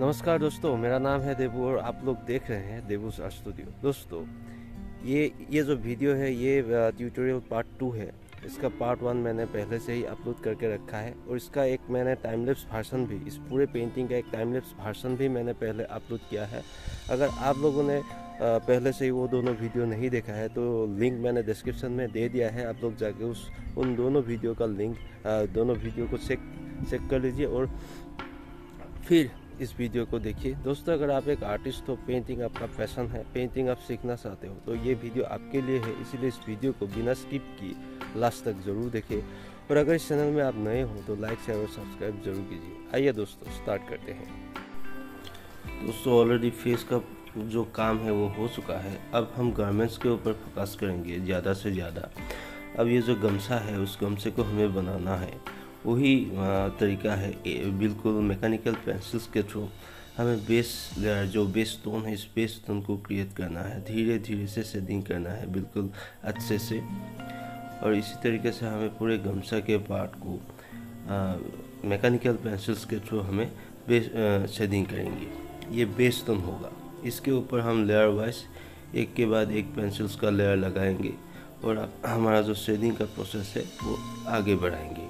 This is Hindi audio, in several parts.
नमस्कार दोस्तों, मेरा नाम है देबू और आप लोग देख रहे हैं देबूस आर्ट स्टूडियो। दोस्तों, ये जो वीडियो है ये ट्यूटोरियल पार्ट 2 है। इसका पार्ट 1 मैंने पहले से ही अपलोड करके रखा है और इसका एक मैंने टाइम लैप्स वर्जन भी, इस पूरे पेंटिंग का एक टाइम लैप्स वर्जन भी मैंने पहले अपलोड किया है। अगर आप लोगों ने पहले से ही वो दोनों वीडियो नहीं देखा है तो लिंक मैंने डिस्क्रिप्शन में दे दिया है। आप लोग जाके उन दोनों वीडियो का लिंक, दोनों वीडियो को चेक कर लीजिए और फिर इस वीडियो को देखिए। दोस्तों, अगर आप एक आर्टिस्ट हो, पेंटिंग आपका पैशन है, पेंटिंग आप सीखना चाहते हो, तो ये वीडियो आपके लिए है। इसीलिए इस वीडियो को बिना स्किप किए लास्ट तक जरूर देखें। और अगर इस चैनल में आप नए हो तो लाइक शेयर और सब्सक्राइब जरूर कीजिए। आइए दोस्तों, स्टार्ट करते हैं। दोस्तों, ऑलरेडी फेस का जो काम है वो हो चुका है। अब हम गारमेंट्स के ऊपर फोकस करेंगे ज़्यादा से ज़्यादा। अब ये जो गमछा है, उस गमछे को हमें बनाना है। वही तरीका है, बिल्कुल मैकेनिकल पेंसिल्स के थ्रू हमें बेस लेयर, जो बेस टोन है, इस बेस टोन को क्रिएट करना है। धीरे धीरे से शेडिंग करना है, बिल्कुल अच्छे से। और इसी तरीके से हमें पूरे गमछा के पार्ट को मैकेनिकल पेंसिल्स के थ्रू हमें बेस शेडिंग करेंगे। ये बेस टोन होगा। इसके ऊपर हम लेयर वाइज एक के बाद एक पेंसिल्स का लेयर लगाएंगे और हमारा जो शेडिंग का प्रोसेस है वो आगे बढ़ाएंगे।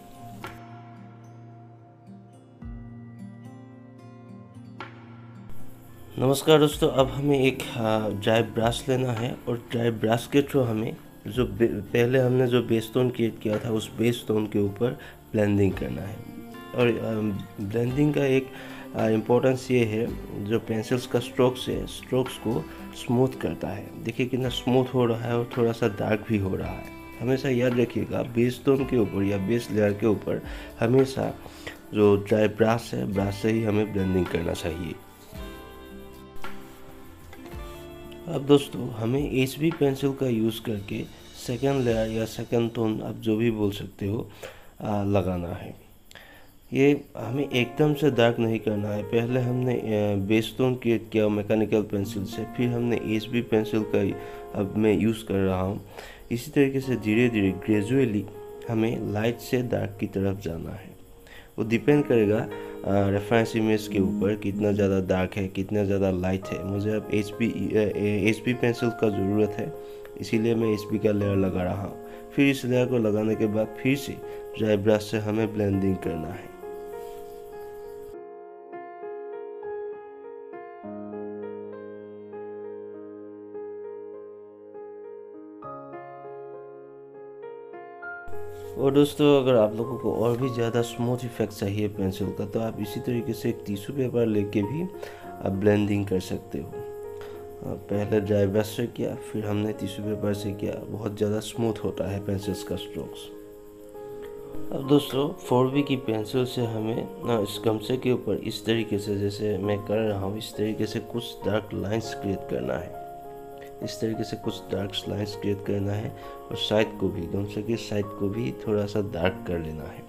नमस्कार दोस्तों, अब हमें एक ड्राई ब्रश लेना है और ड्राई ब्रश के थ्रू हमें जो पहले हमने जो बेस टोन क्रिएट किया था उस बेस टोन के ऊपर ब्लेंडिंग करना है। और ब्लेंडिंग का एक इम्पोर्टेंस ये है, जो पेंसिल्स का स्ट्रोक्स है, स्ट्रोक्स को स्मूथ करता है। देखिए कितना स्मूथ हो रहा है और थोड़ा सा डार्क भी हो रहा है। हमेशा याद रखिएगा, बेस टोन के ऊपर या बेस लेयर के ऊपर हमेशा जो ड्राई ब्रश है, ब्रश से ही हमें ब्लेंडिंग करना चाहिए। अब दोस्तों, हमें HB पेंसिल का यूज़ करके सेकंड लेयर या सेकंड टोन, आप जो भी बोल सकते हो, लगाना है। ये हमें एकदम से डार्क नहीं करना है। पहले हमने बेस टोन क्रिएट किया मैकेनिकल पेंसिल से, फिर हमने HB पेंसिल का अब मैं यूज़ कर रहा हूँ। इसी तरीके से धीरे धीरे ग्रेजुअली हमें लाइट से डार्क की तरफ जाना है। वो डिपेंड करेगा रेफरेंस इमेज के ऊपर, कितना ज़्यादा डार्क है, कितना ज़्यादा लाइट है। मुझे अब HB पेंसिल का ज़रूरत है, इसीलिए मैं HB का लेयर लगा रहा हूँ। फिर इस लेयर को लगाने के बाद फिर से ड्राई ब्रश से हमें ब्लेंडिंग करना है। और दोस्तों, अगर आप लोगों को और भी ज़्यादा स्मूथ इफेक्ट चाहिए पेंसिल का, तो आप इसी तरीके से एक टिश्यू पेपर लेके भी आप ब्लेंडिंग कर सकते हो। पहले ड्राई ब्रश से किया, फिर हमने टिश्यू पेपर से किया। बहुत ज़्यादा स्मूथ होता है पेंसिल्स का स्ट्रोक्स। अब दोस्तों, 4B की पेंसिल से हमें इस गमछे के ऊपर इस तरीके से, जैसे मैं कर रहा हूँ, इस तरीके से कुछ डार्क लाइंस क्रिएट करना है। इस तरीके से कुछ डार्क लाइंस क्रिएट करना है और साइड को भी, गमछे की साइड को भी थोड़ा सा डार्क कर लेना है।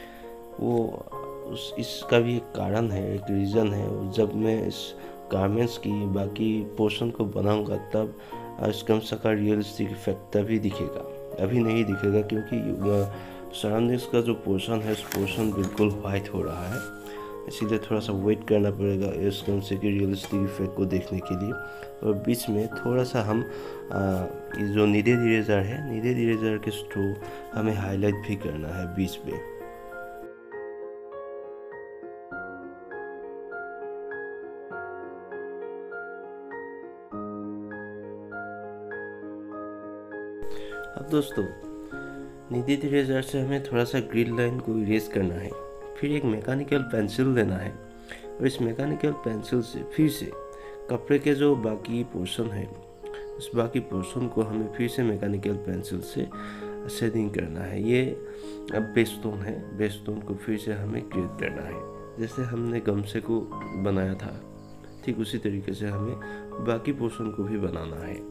इसका भी एक कारण है, एक रीज़न है। जब मैं इस गारमेंट्स की बाकी पोर्शन को बनाऊंगा तब इस गमछे का रियलिस्टिक इफेक्ट तभी दिखेगा। अभी नहीं दिखेगा क्योंकि सराउंडिंग्स का जो पोर्शन है, इस पोर्शन बिल्कुल वाइट हो रहा है। इसीलिए थोड़ा सा वेट करना पड़ेगा इस गमछे के रियलिस्टिक इफेक्ट को देखने के लिए। और बीच में थोड़ा सा हम जो नीडेड इरेजर है, नीडेड इरेजर के थ्रू हमें हाईलाइट भी करना है बीच में। अब दोस्तों, नीडेड इरेजर से हमें थोड़ा सा ग्रिड लाइन को इरेज करना है। फिर एक मैकेनिकल पेंसिल लेना है और इस मैकेनिकल पेंसिल से फिर से कपड़े के जो बाकी पोर्शन है, उस बाकी पोर्शन को हमें फिर से मैकेनिकल पेंसिल से शेडिंग करना है। ये अब बेस टोन है, बेस टोन को फिर से हमें क्रिएट करना है। जैसे हमने गमछे को बनाया था, ठीक उसी तरीके से हमें बाकी पोर्शन को भी बनाना है।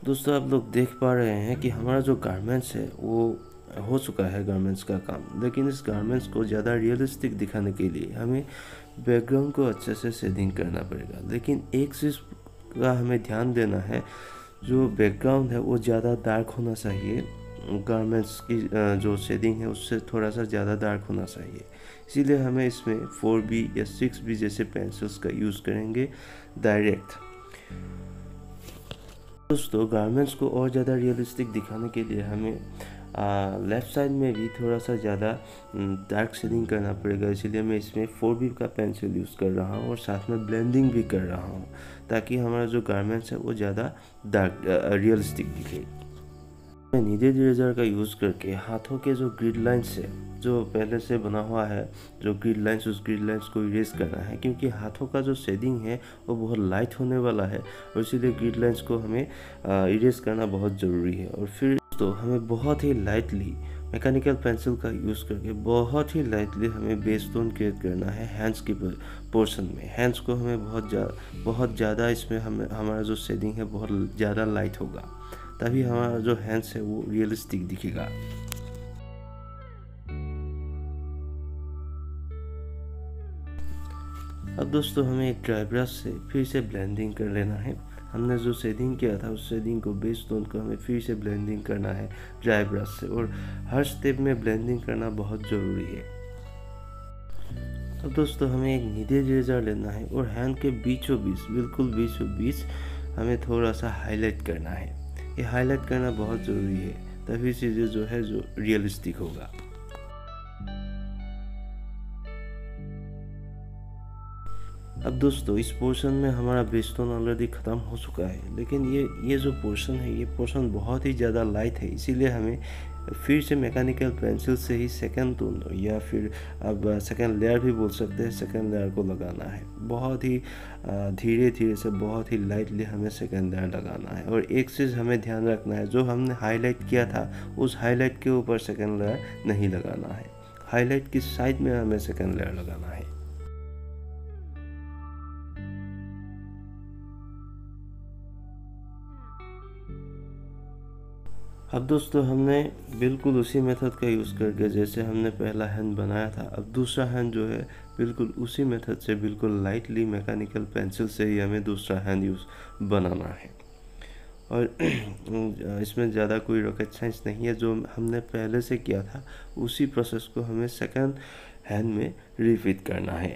दोस्तों आप लोग देख पा रहे हैं कि हमारा जो गारमेंट्स है वो हो चुका है गारमेंट्स का काम। लेकिन इस गारमेंट्स को ज़्यादा रियलिस्टिक दिखाने के लिए हमें बैकग्राउंड को अच्छे से शेडिंग करना पड़ेगा। लेकिन एक चीज़ का हमें ध्यान देना है, जो बैकग्राउंड है वो ज़्यादा डार्क होना चाहिए। गारमेंट्स की जो शेडिंग है उससे थोड़ा सा ज़्यादा डार्क होना चाहिए। इसीलिए हमें इसमें 4B या 6B जैसे पेंसिल्स का यूज़ करेंगे डायरेक्ट। दोस्तों गारमेंट्स को और ज़्यादा रियलिस्टिक दिखाने के लिए हमें लेफ़्ट साइड में भी थोड़ा सा ज़्यादा डार्क शेडिंग करना पड़ेगा। इसीलिए मैं इसमें 4B का पेंसिल यूज़ कर रहा हूँ और साथ में ब्लेंडिंग भी कर रहा हूँ, ताकि हमारा जो गारमेंट्स है वो ज़्यादा डार्क रियलिस्टिक दिखे। मैं नीडेड इरेजर का यूज़ करके हाथों के जो ग्रिड लाइन्स है, जो पहले से बना हुआ है जो ग्रिड लाइन्स, उस ग्रिड लाइन्स को इरेज करना है, क्योंकि हाथों का जो शेडिंग है वो बहुत लाइट होने वाला है और इसीलिए ग्रिड लाइन्स को हमें इरेज करना बहुत ज़रूरी है। और फिर तो हमें बहुत ही लाइटली मैकेनिकल पेंसिल का यूज़ करके बहुत ही लाइटली हमें बेस टोन क्रिएट करना है हैंड्स की पोर्शन में। हैंड्स को हमें बहुत ज़्यादा इसमें हमारा जो शेडिंग है बहुत ज़्यादा लाइट होगा, तभी हमारा जो हैंड्स है वो रियलिस्टिक दिखेगा। अब दोस्तों हमें एक ड्राई ब्रश से फिर से ब्लेंडिंग कर लेना है। हमने जो शेडिंग किया था उस शेडिंग को, बेस टोन को हमें फिर से ब्लेंडिंग करना है ड्राई ब्रश से, और हर स्टेप में ब्लेंडिंग करना बहुत ज़रूरी है। अब दोस्तों हमें एक नीडेड इरेजर लेना है और हैंड के बीचों बीच, बिल्कुल बीचों बीच हमें थोड़ा सा हाईलाइट करना है। ये हाईलाइट करना बहुत ज़रूरी है, तभी चीज़ें जो है जो रियलिस्टिक होगा। अब दोस्तों इस पोर्शन में हमारा बेस टोन ऑलरेडी ख़त्म हो चुका है, लेकिन ये जो पोर्शन है ये पोर्शन बहुत ही ज़्यादा लाइट है। इसीलिए हमें फिर से मैकेनिकल पेंसिल से ही सेकंड टोन या फिर अब सेकंड लेयर भी बोल सकते हैं, सेकंड लेयर को लगाना है। बहुत ही धीरे धीरे से बहुत ही लाइटली हमें सेकंड लेयर लगाना है। और एक चीज़ हमें ध्यान रखना है, जो हमने हाईलाइट किया था उस हाईलाइट के ऊपर सेकंड लेयर नहीं लगाना है, हाईलाइट की साइड में हमें सेकंड लेयर लगाना है। अब दोस्तों हमने बिल्कुल उसी मेथड का यूज़ करके, जैसे हमने पहला हैंड बनाया था, अब दूसरा हैंड जो है बिल्कुल उसी मेथड से बिल्कुल लाइटली मैकेनिकल पेंसिल से ही हमें दूसरा हैंड यूज़ बनाना है। और इसमें ज़्यादा कोई रॉकेट साइंस नहीं है, जो हमने पहले से किया था उसी प्रोसेस को हमें सेकंड हैंड में रिपीट करना है।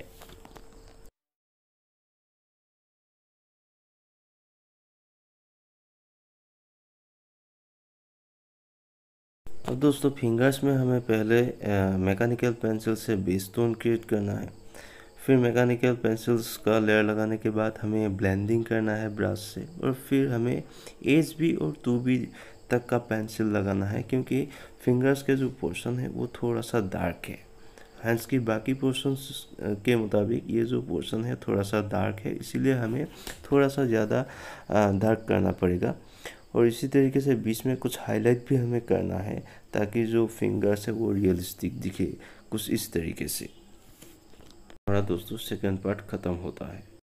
अब दोस्तों फिंगर्स में हमें पहले मैकेनिकल पेंसिल से बेस टोन क्रिएट करना है। फिर मैकेनिकल पेंसिल्स का लेयर लगाने के बाद हमें ब्लेंडिंग करना है ब्रश से, और फिर हमें HB और 2B तक का पेंसिल लगाना है, क्योंकि फिंगर्स के जो पोर्शन है वो थोड़ा सा डार्क है। हैंड्स की बाकी पोर्शंस के मुताबिक ये जो पोर्शन है थोड़ा सा डार्क है, इसीलिए हमें थोड़ा सा ज़्यादा डार्क करना पड़ेगा। और इसी तरीके से बीच में कुछ हाईलाइट भी हमें करना है, ताकि जो फिंगर्स है वो रियलिस्टिक दिखे कुछ इस तरीके से। हमारा दोस्तों सेकंड पार्ट ख़त्म होता है।